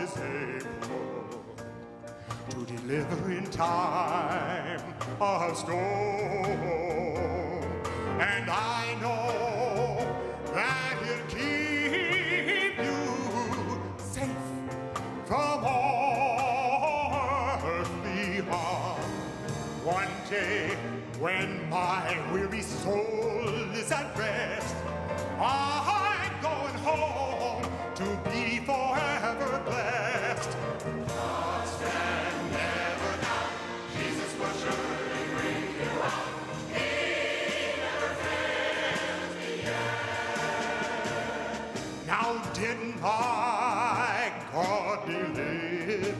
was able to deliver in time of storm. And I know that He'll keep you safe from all earthly harm. One day when my weary soul is at rest, I'm going home to be forever blessed. Trust and never doubt, Jesus will surely bring you out. He never fails me yet. Now didn't my God deliver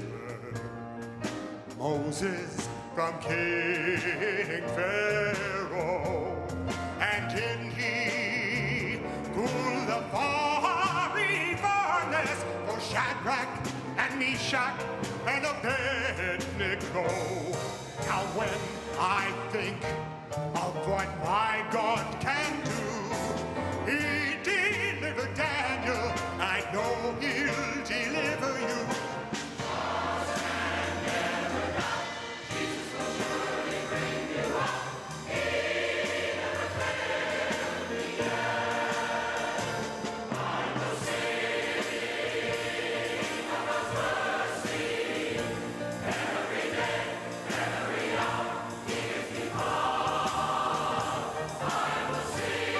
Moses from King Pharaoh? And didn't He cool the fiery furnace for Shadrach and Meshach and Abednego? Now when I think of what my God can do, He delivered Daniel, I know He'll deliver you. Sing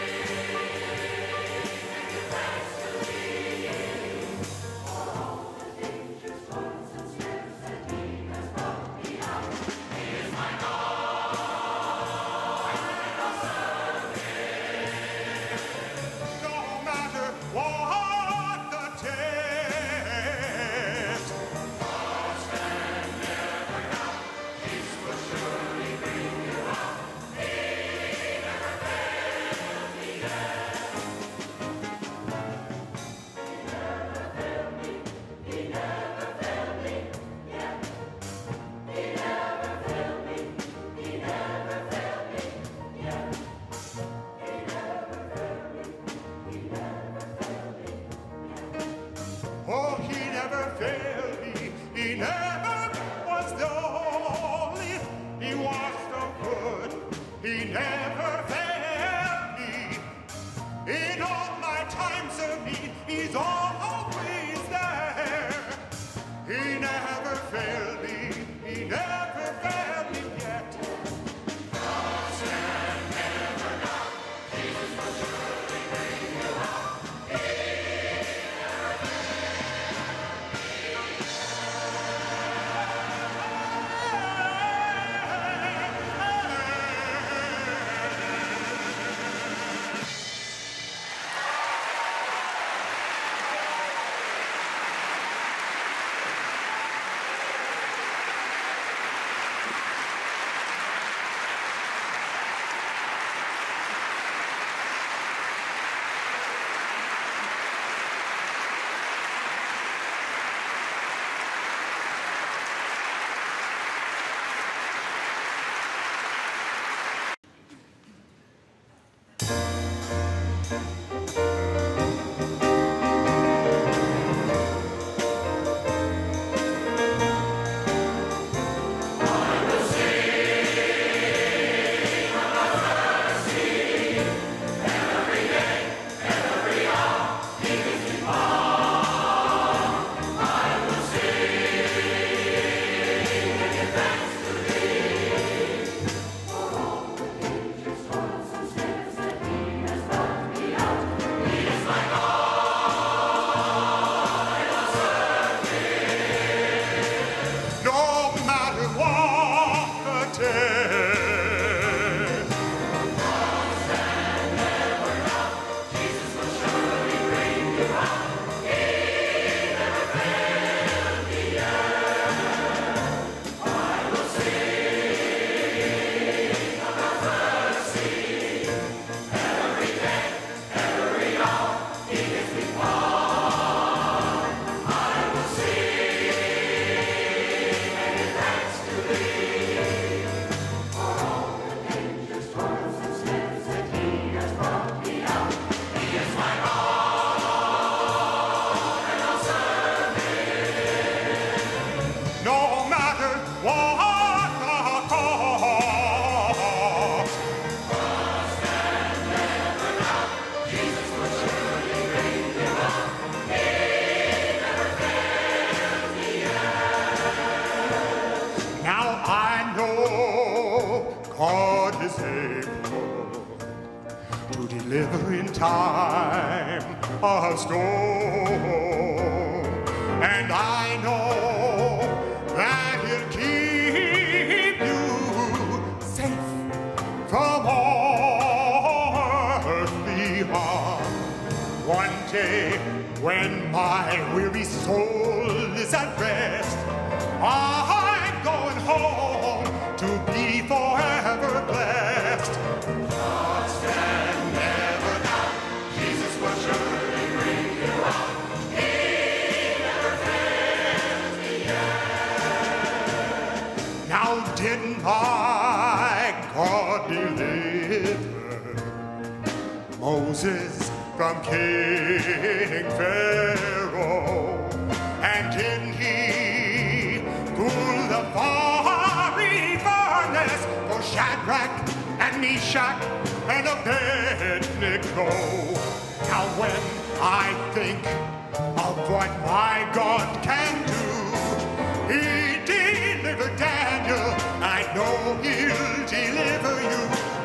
able to deliver in time of storm. And I know that He'll keep you safe from all earthly harm. One day when my weary soul is at rest, I'm going home to be forever blessed. Trust and never doubt, Jesus will surely bring you out. He never fails me yet. Now didn't my God deliver Moses from King Pharaoh? And didn't He cool the fiery furnace for Shadrach and Meshach and Abednego? Now when I think of what my God can do, He delivered Daniel, I know He'll deliver you.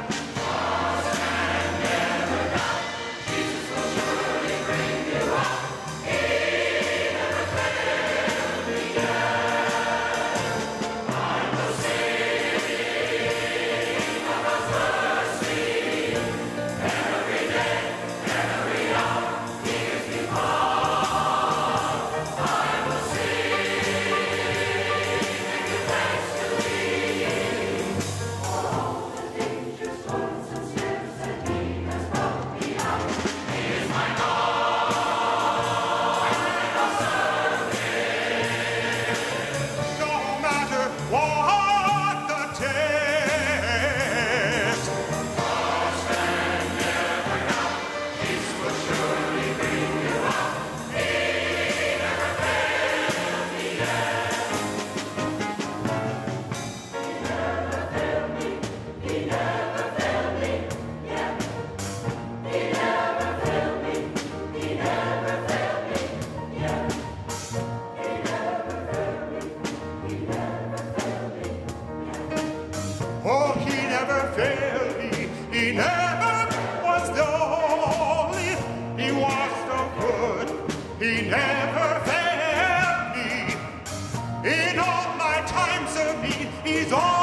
Oh, He never failed me. He never was lonely. He was so good. He never failed me. In all my times of need, He's all